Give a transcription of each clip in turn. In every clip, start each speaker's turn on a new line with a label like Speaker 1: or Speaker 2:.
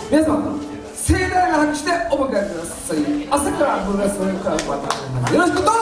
Speaker 1: 皆様盛大な拍手でお迎えください。朝からブルースクラブバターよろしくどうぞ。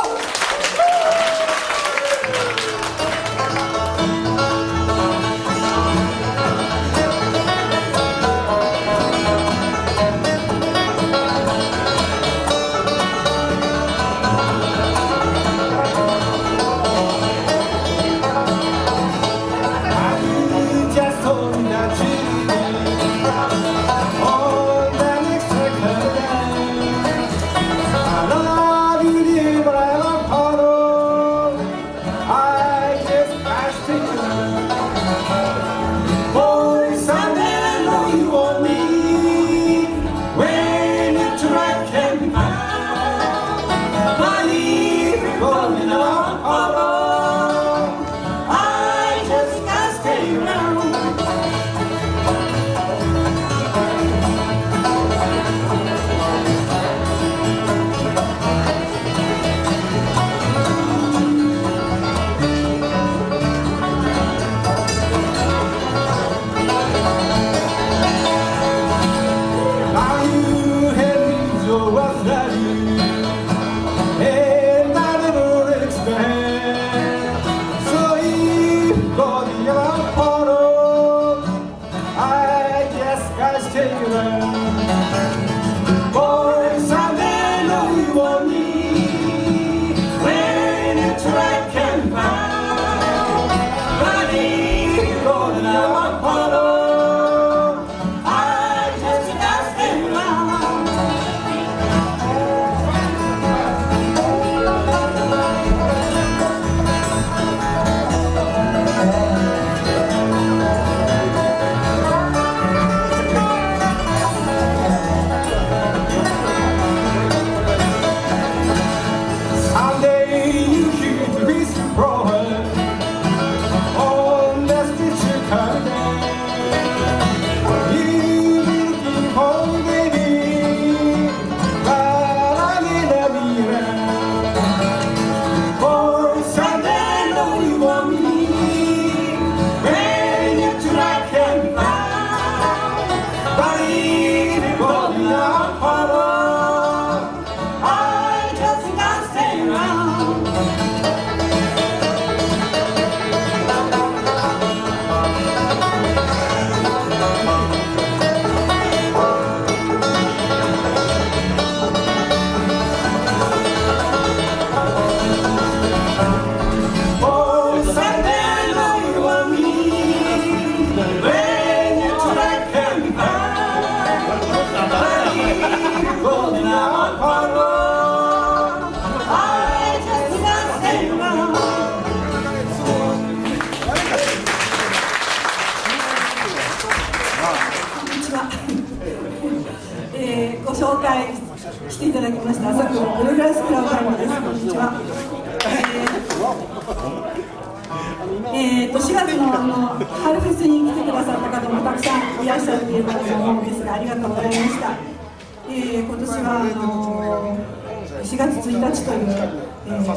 Speaker 2: ご紹介していただきました朝倉ブルーグラスクラブタイムです。こんにちは。4月の春フェスに来てくださった方もたくさんいらっしゃっているかと思うんですが、ありがとうございました。今年は4月1日という、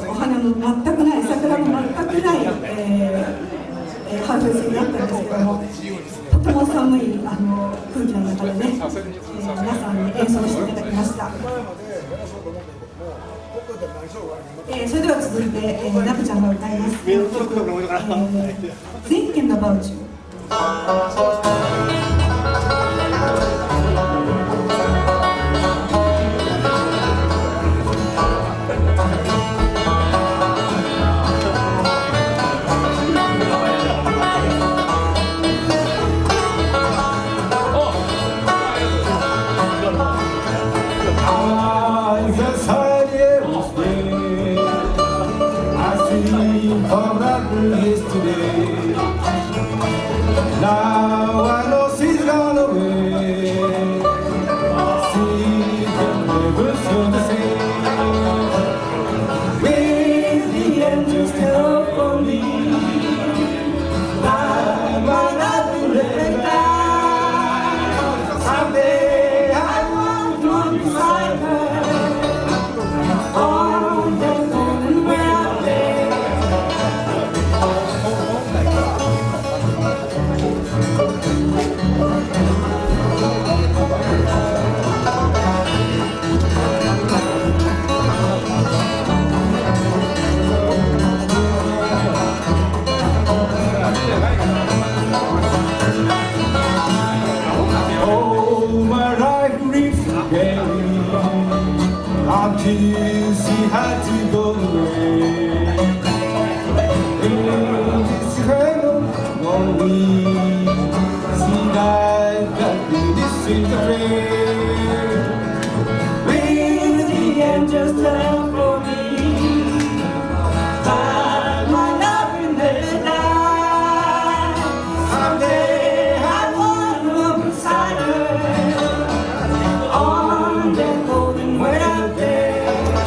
Speaker 2: お花の全くない、桜の全くない、春フェスになったんですけども、とても寒い空気の中でね、皆さんに演奏していただきました。それでは続いて、ナブちゃんが歌います。Thinking About You。
Speaker 3: Now I know she's gone away. She can never feel the same. With the angels help for me, I might not be let down. Someday I want to be beside her. On the moon where I lay. with the rain. Will the angels tell for me that my love will never die? Someday I wanna be beside her on that golden way up there.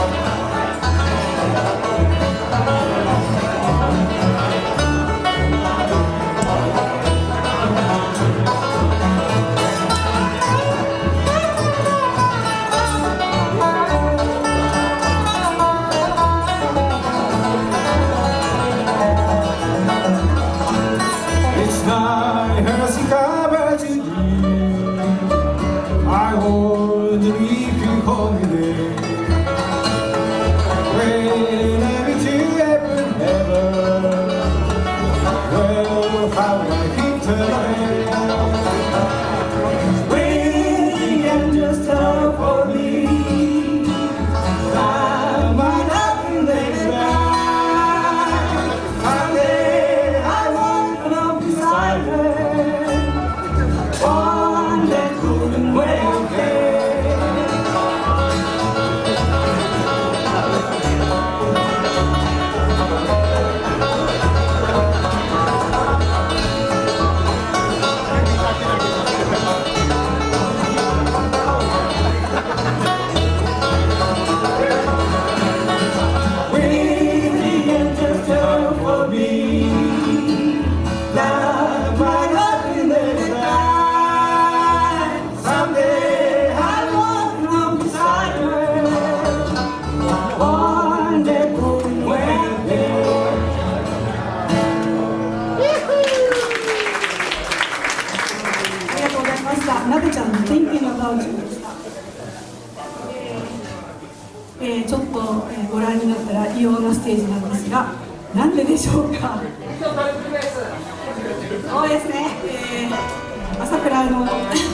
Speaker 2: なべちゃんの Thinking About You でした。ちょっと、ご覧になったら異様なステージなんですが、なんででしょうか。そうですね、朝倉の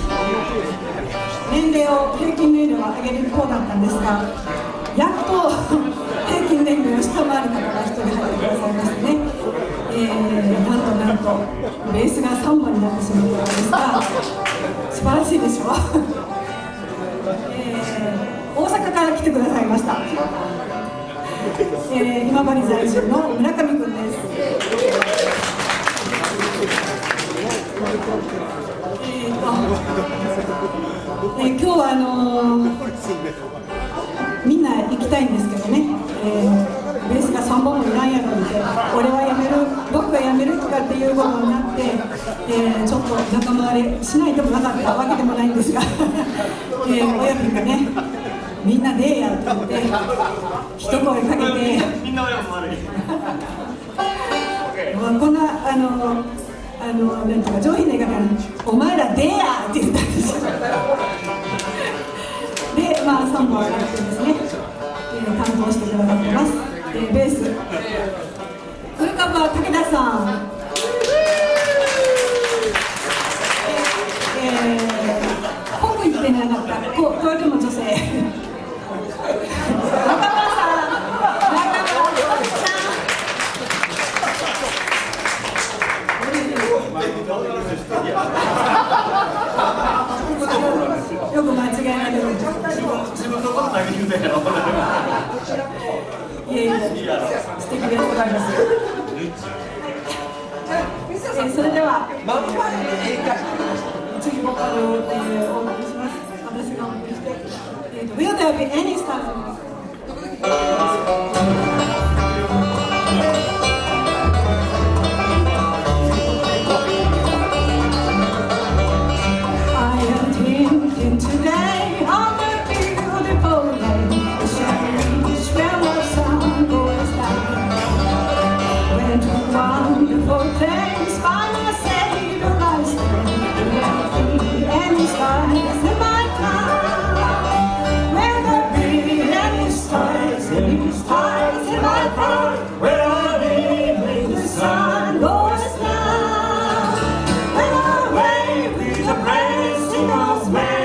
Speaker 2: 年齢を平均年齢を上げる方だったんですが、やっと平均年齢を下回る方が1人入ってくださいましてね、なんとベースが3番になってしまったんですが、素晴らしいでしょう。大阪から来てくださいました、今治在住の村上君です。今日はみんな行きたいんですけどね、ベースが3本もいらんやろって、俺はやめる、僕がやめるとかっていうことになって、ちょっと仲間割れしないでもなかったわけでもないんですが、親分がね、みんなでやって言って一声かけて、みんな親分悪いこんななんていうか上品な言い方に「お前らでや!」って言ったんですよ。で、まあ3本上がってですね、担当してくださってます。ベース古川武田さん、僕言ってなかったこういうの女性中村さん、よく間違えられる。自分のことだけ言うてんやろ。いやいや、素敵でございます。それでは次ボーカルをお送りします。私がお送りして、Will there be any stars? Today on a beautiful day, the shining spell of sun goes down. When two wonderful things by my Savior I stand, will there be any stars in my town? Will there be any stars in my heart? Will I be when the sun goes down? Will I wave with the praise in God's way?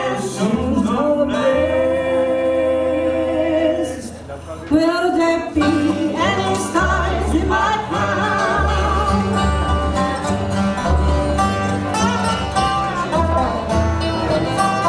Speaker 2: Will there be any stars in my town?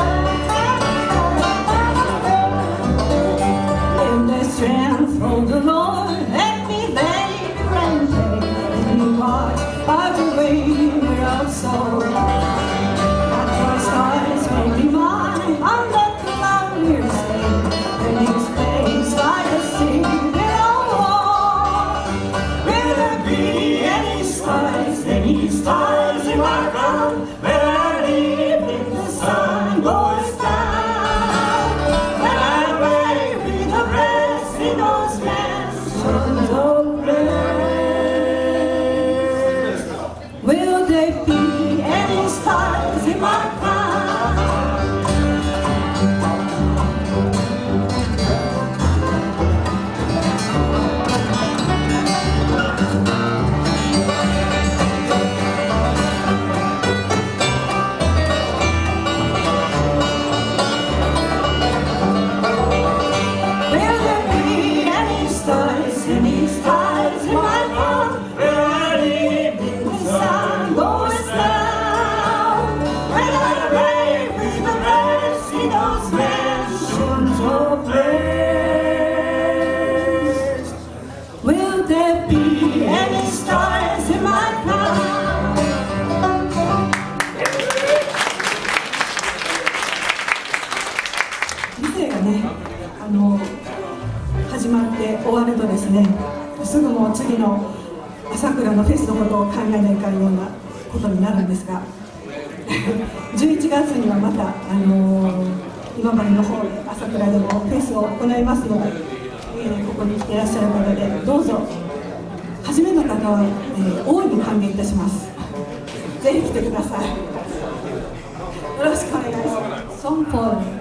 Speaker 2: ね始まって終わるとですね、すぐもう次の朝倉のフェスのことを考えないかんようなことになるんですが11月にはまた、今治の方で朝倉でもフェスを行いますので、ここに来ていらっしゃる方でどうぞ初めの方は、大いに歓迎いたします。ぜひ来てください。よろしくお願いします。ソンポール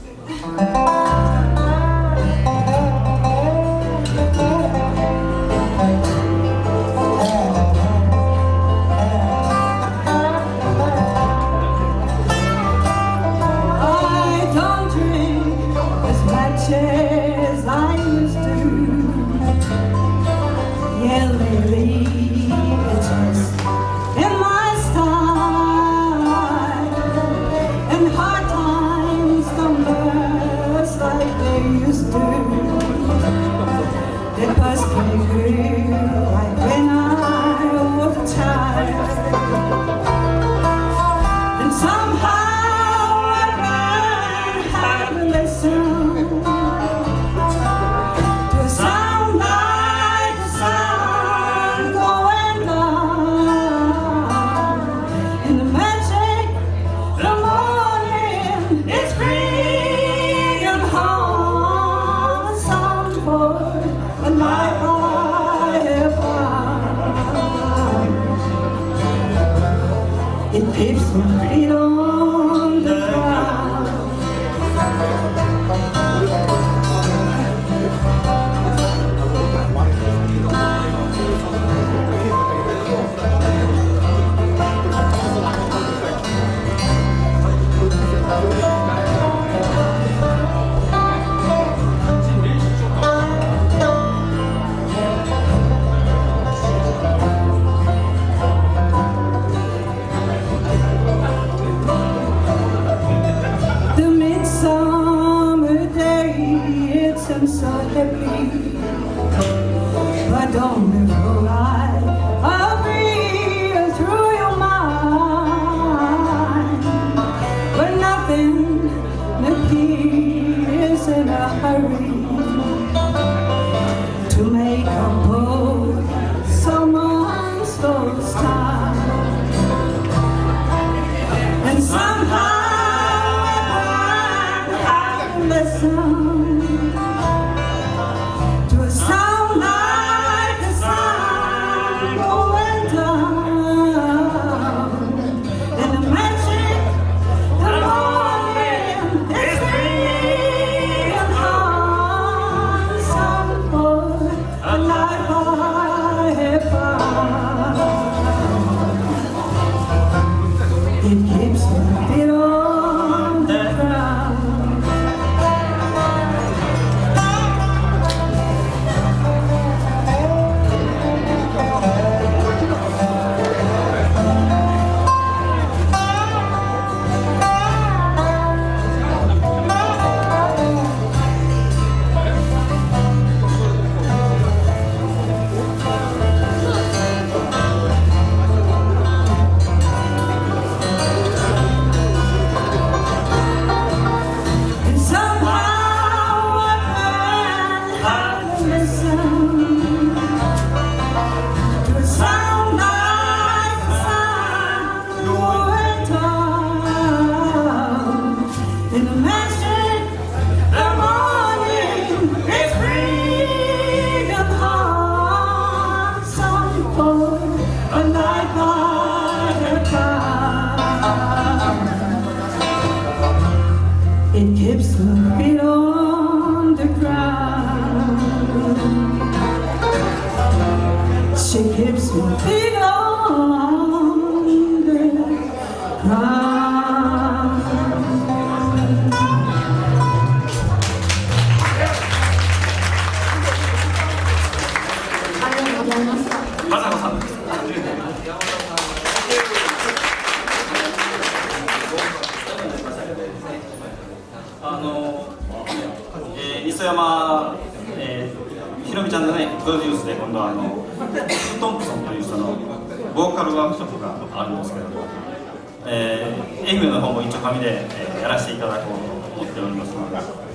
Speaker 4: 磯山ひろみちゃんのねプロデュースで今度はトンプソンという人のボーカルワークショップがあるんですけれども、愛媛の方も一応紙で、やらせていただこうと思っておりますので、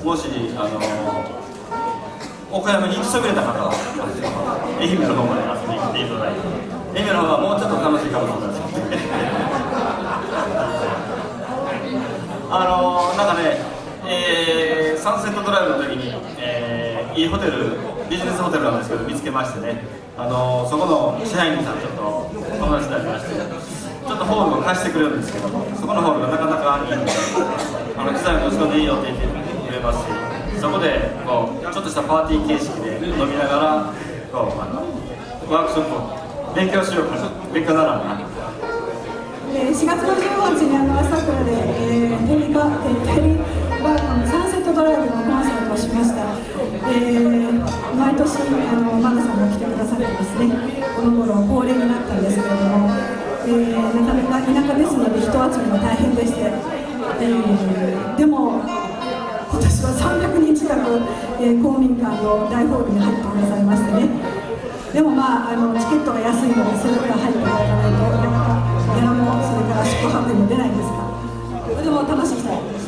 Speaker 4: もし岡山に行きそびれた方は愛媛の方まで遊びに来ていただいて、愛媛の方はもうちょっと楽しいかもしれないですなんかね、サンセットドライブの時に、いいホテル、ビジネスホテルなんですけど見つけましてね、そこの支配人さんちょっと友達になりまして、ちょっとホールを貸してくれるんですけども、そこのホールがなかなかいいので、機材持ち込んでいいよって言ってくれますし、そこでこうちょっとしたパーティー形式で飲みながらこうワークショップを勉強しようかな、勉強ならな。
Speaker 2: 4月の15日に朝倉で、テレビバーのサンセットドライブのコンサートをしました。毎年マナさんが来てくださってですね、この頃恒例になったんですけれども、なかなか田舎ですので人集めが大変でして、でも今年は300人近く、公民館の大ホールに入ってくださいましてね。でもチケットが安いのでそれから入っていただかないとなかなかギャラもそれから宿泊も出ないんですが、それでも楽しみたいです。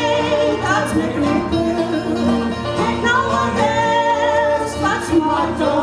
Speaker 3: My God.